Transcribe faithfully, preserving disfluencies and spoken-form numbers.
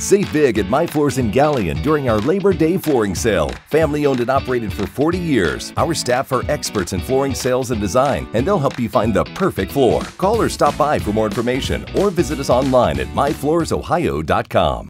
Save big at My Floors in Galion during our Labor Day flooring sale. Family owned and operated for forty years. Our staff are experts in flooring sales and design, and they'll help you find the perfect floor. Call or stop by for more information or visit us online at my floors ohio dot com.